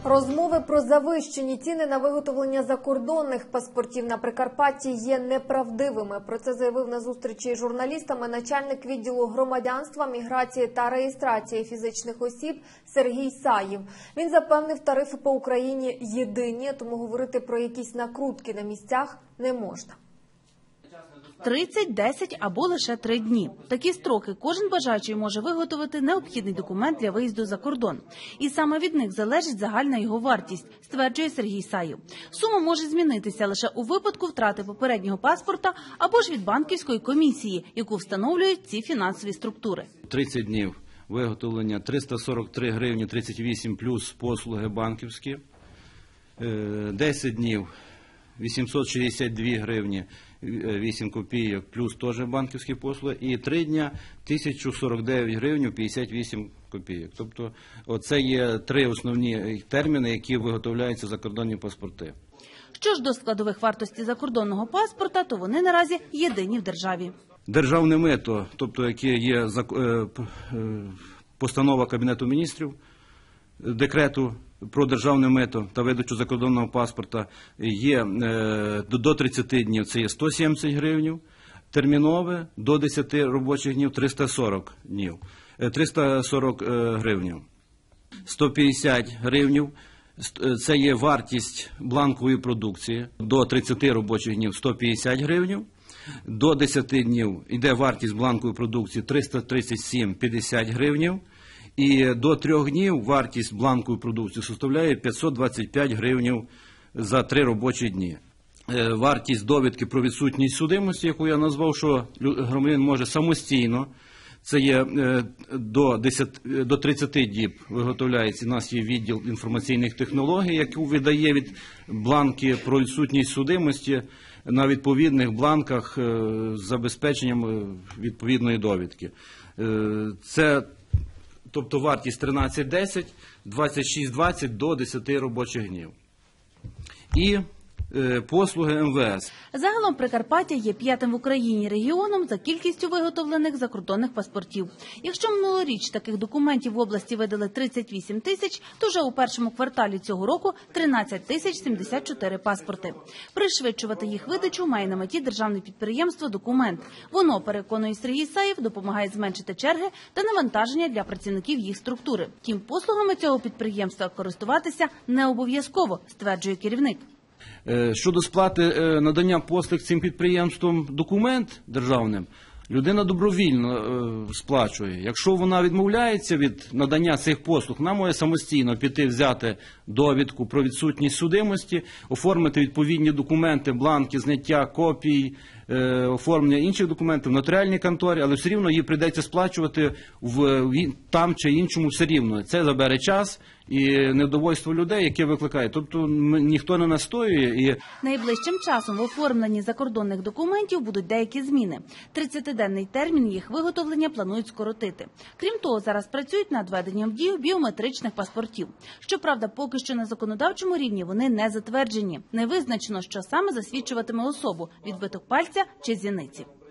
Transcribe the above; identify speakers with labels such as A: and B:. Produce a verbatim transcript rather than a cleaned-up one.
A: Розмови про завищені ціни на виготовлення закордонних паспортів на Прикарпатті є неправдивими. Про це заявив на зустрічі із журналістами начальник відділу громадянства, міграції та реєстрації фізичних осіб Сергій Саїв. Він запевнив, тарифи по Україні єдині, тому говорити про якісь накрутки на місцях не можна.
B: тридцять, десять або лише три дні. Такі строки кожен бажаючий може виготовити необхідний документ для виїзду за кордон. І саме від них залежить загальна його вартість, стверджує Сергій Саїв. Сума може змінитися лише у випадку втрати попереднього паспорта або ж від банківської комісії, яку встановлюють ці фінансові структури.
C: тридцять днів виготовлення, триста сорок три гривні тридцять вісім плюс послуги банківські, десять днів вісімсот шістдесят дві гривні вісім копійок плюс теж банківські послуги, і три дня тисяча сорок дев'ять гривень п'ятдесят вісім копійок. Тобто оце є три основні терміни, які виготовляються закордонні паспорти.
B: Що ж до складових вартості закордонного паспорта, то вони наразі єдині в державі.
C: Державне мито, тобто яке є постанова Кабінету міністрів, декрету про державне мито та видачу закордонного паспорта, є до тридцяти днів, це є сто сімдесят гривень, термінове до десяти робочих днів триста сорок днів, триста сорок гривень, сто п'ятдесят гривень, це є вартість бланкової продукції, до тридцяти робочих днів сто п'ятдесят гривень, до десяти днів йде вартість бланкової продукції триста тридцять сім п'ятдесят гривень, і до трьох днів вартість бланкової продукції составляє п'ятсот двадцять п'ять гривень за три робочі дні. Вартість довідки про відсутність судимості, яку я назвав, що громадянин може самостійно, це є до, десяти, до тридцяти діб виготовляється, у нас є відділ інформаційних технологій, який видає від бланки про відсутність судимості на відповідних бланках з забезпеченням відповідної довідки. Це Тобто вартість тринадцять десять, двадцять шість двадцять до десяти робочих днів. І е, послуги ем ве ес.
B: Загалом Прикарпаття є п'ятим в Україні регіоном за кількістю виготовлених закордонних паспортів. Якщо минулоріч таких документів в області видали тридцять вісім тисяч, то вже у першому кварталі цього року тринадцять тисяч сімдесят чотири паспорти. Пришвидшувати їх видачу має на меті державне підприємство «Документ». Воно, переконує Сергій Саїв, допомагає зменшити черги та навантаження для працівників їх структури. Втім, послугами цього підприємства користуватися не обов'язково, стверджує керівник.
C: Щодо сплати надання послуг цим підприємством «Документ» державним, людина добровільно сплачує. Якщо вона відмовляється від надання цих послуг, вона може самостійно піти взяти довідку про відсутність судимості, оформити відповідні документи, бланки, зняття копій, оформлення інших документів в нотаріальній конторі, але все рівно їй прийдеться сплачувати в там чи іншому все рівно. Це забере час і недовольство людей, яке викликає. Тобто ніхто не настоює. І
B: найближчим часом в оформленні закордонних документів будуть деякі зміни. тридцятиденний термін їх виготовлення планують скоротити. Крім того, зараз працюють над введенням в дію біометричних паспортів. Щоправда, поки що на законодавчому рівні вони не затверджені. Не визначено, що саме засвідчуватиме особу – відбиток пальця чи зіниці.